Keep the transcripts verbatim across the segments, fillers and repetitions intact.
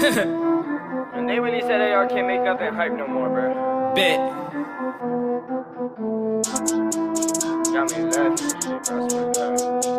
And they really said A R can't make nothing hype no more, bro. Bet. Got me laughing, bro.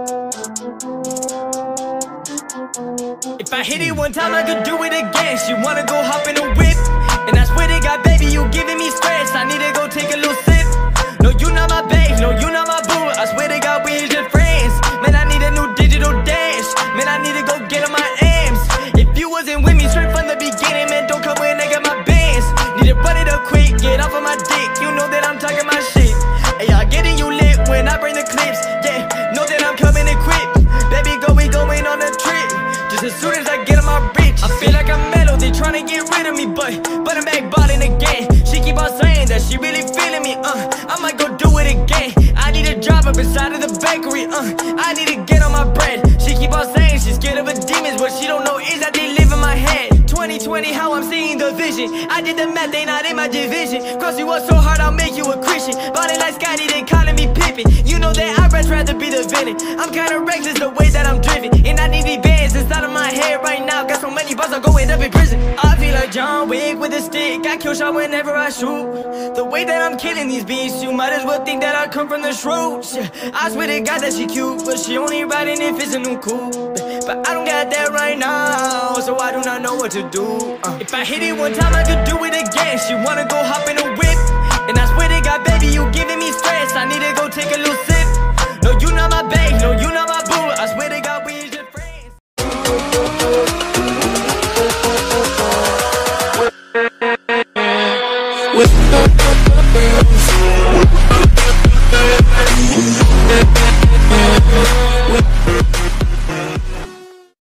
If I hit it one time, I could do it again. She wanna go hop in a whip, and I swear to God, baby, you giving me stress. I need to go take a little sip. No, you not my babe, no, you not my boo. I swear to God, we just friends. Man, I need a new digital dash. Man, I need to go get on my M's. If you wasn't with me straight from the beginning, man, don't come when I got my bands. Need to run it up quick, get off of my dick. You know that I'm talking my shit. Hey, y'all getting you lit when I bring the clips. Yeah, know that I'm coming equipped. Baby, go, we going on a trip. Just as soon as I get on my bitch, I feel like I'm mellow, they tryna get rid of me, but But I'm back ballin' again. She keep on saying that she really feeling me, uh I might go do it again. I need to drive up inside of the bakery, uh I need to get on my bread. She keep on saying she's scared of her demons, what she don't know is that they live in my head. Twenty twenty, how I'm seeing the vision. I did the math, they not in my division. Cross you up so hard, I'll make you a Christian. Ballin' like Scotty, they calling me Pippin. You know that I'd much rather be the villain. I'm kinda reckless the way that I'm driven, and I need these bands inside of my head right now. Got so many bars, I'm going up in prison. I feel like John Wick with a stick. I kill shot whenever I shoot. The way that I'm killing these beats, you might as well think that I come from the shrooms. Yeah, I swear to God that she cute, but she only riding if it's a new coupe. But I don't got that right now, so I do not know what to do. uh. If I hit it one time, I could do it again. She wanna go hop in a whip,